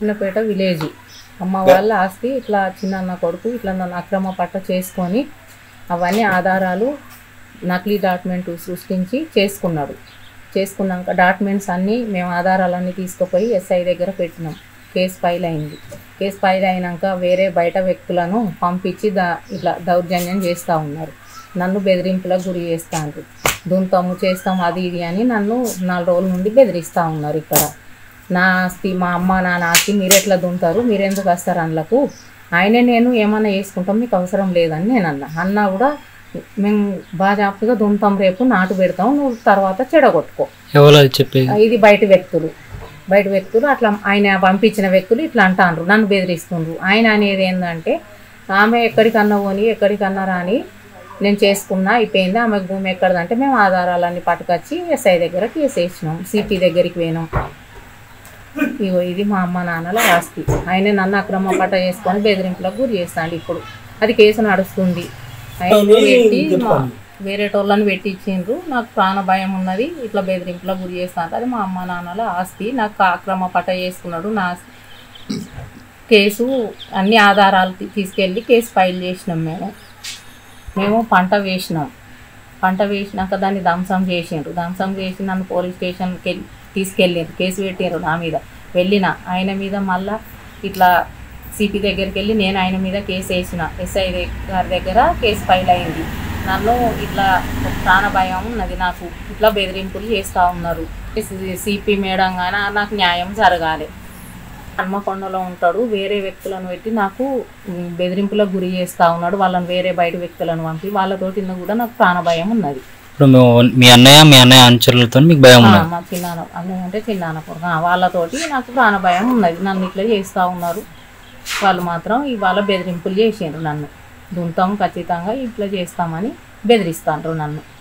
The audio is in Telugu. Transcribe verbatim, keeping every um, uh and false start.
చిన్నపేట విలేజ్ అమ్మ వాళ్ళ ఆస్తి ఇట్లా చిన్న కొడుకు ఇట్లా నన్ను అక్రమ పట్ట చేసుకొని అవన్నీ ఆధారాలు నకిలీ డాక్యుమెంట్ సృష్టించి చేసుకున్నాడు. చేసుకున్నాక డాక్యుమెంట్స్ అన్నీ మేము ఆధారాలన్నీ తీసుకుపోయి ఎస్ఐ దగ్గర పెట్టినాం. కేసు ఫైల్ అయింది. కేసు ఫైల్ అయినాక వేరే బయట వ్యక్తులను పంపించి దా ఇట్లా దౌర్జన్యం చేస్తూ ఉన్నారు. నన్ను బెదిరింపులకు గురి చేస్తాను. దుంతాము చేస్తాము అది ఇది అని నన్ను నాలుగు రోజుల నుండి బెదిరిస్తూ ఉన్నారు. ఇక్కడ నా ఆస్తి మా అమ్మ నాన్న ఆస్తి మీరు ఎట్లా దుంతారు, మీరెందుకు వస్తారు అందులకు, ఆయనే నేను ఏమన్నా చేసుకుంటాం మీకు అవసరం లేదని నేను అన్నా. అన్నా కూడా మేము బాజాప్తుగా దుంతాం, రేపు నాటు పెడతాం, నువ్వు తర్వాత చెడగొట్టుకో. ఇది బయట వ్యక్తులు బయట వ్యక్తులు అట్లా ఆయన పంపించిన వ్యక్తులు ఇట్లా అంటారు, నన్ను బెదిరిస్తుండ్రు. ఆయన అనేది ఏంటంటే ఆమె ఎక్కడికన్నా పోని ఎక్కడికన్నా రాని నేను చేసుకున్నా అయిపోయింది, ఆమెకు భూమి ఎక్కడదంటే మేము ఆధారాలన్నీ పట్టుకొచ్చి ఎస్ఐ దగ్గర కేసు వేసినాం, సిపి దగ్గరికి పోయినాం. ఇగో ఇది మా అమ్మ నాన్నల ఆస్తి. ఆయన నన్ను అక్రమ పట్ట చేసుకొని బెదిరింపులకు గురి చేస్తాడు. ఇప్పుడు అది కేసు నడుస్తుంది. ఆయన పెట్టి వేరే టోళ్ళని పెట్టి ఇచ్చిండ్రు. నాకు ప్రాణ భయం ఉన్నది, ఇట్లా బెదిరింపులకు గురి చేస్తాను. అది మా అమ్మ నాన్నల ఆస్తి, నాకు అక్రమ పట్ట చేసుకున్నాడు. నా కేసు అన్ని ఆధారాలు తీసుకెళ్ళి కేసు ఫైల్ చేసినాం. మేము మేము పంట వేసినాం. పంట వేసినాక దాన్ని ధ్వంసం చేసిండ్రు. ధ్వంసం చేసి నన్ను పోలీస్ స్టేషన్కి వెళ్ళి తీసుకెళ్ళిండ్రు. కేసు పెట్టిండ్రు నా మీద. వెళ్ళిన ఆయన మీద మళ్ళీ ఇట్లా సిపి దగ్గరికి వెళ్ళి నేను ఆయన మీద కేసు వేసిన. ఎస్ఐ గారి దగ్గర కేసు ఫైల్ అయింది. నన్ను ఇట్లా ప్రాణ భయం ఉన్నది, నాకు ఇట్లా బెదిరింపులు చేస్తూ ఉన్నారు. సిపి మేడం కానీ నాకు న్యాయం జరగాలి. హన్మకొండలో ఉంటాడు, వేరే వ్యక్తులను పెట్టి నాకు బెదిరింపులకు గురి చేస్తూ ఉన్నాడు. వాళ్ళని వేరే బయట వ్యక్తులను పంపి వాళ్ళతోటి కూడా నాకు ప్రాణ భయం ఉన్నది. మీ అన్నయ్య మీ అన్నయ్య అనుచరులతో మీకు భయం ఉన్నది? మా చిన్నాన్న అన్నయ్య అంటే చిన్నాన్న కొడుకు, వాళ్ళతోటి నాకు ప్రాణ భయం ఉన్నది. నన్ను ఇట్లా చేస్తూ ఉన్నారు. వాళ్ళు మాత్రం ఇవాళ బెదిరింపులు చేసిండ్రు. నన్ను దుంతాం ఖచ్చితంగా ఇట్లా చేస్తామని బెదిరిస్తాండ్రు నన్ను.